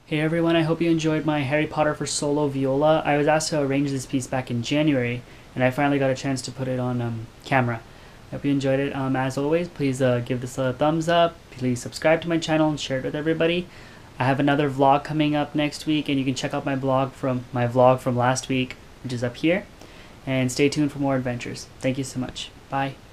Hey everyone, I hope you enjoyed my Harry Potter for Solo Viola. I was asked to arrange this piece back in January, and I finally got a chance to put it on camera. I hope you enjoyed it. As always, please give this a thumbs up, please subscribe to my channel and share it with everybody. I have another vlog coming up next week, and you can check out my vlog from last week, which is up here. And stay tuned for more adventures. Thank you so much. Bye.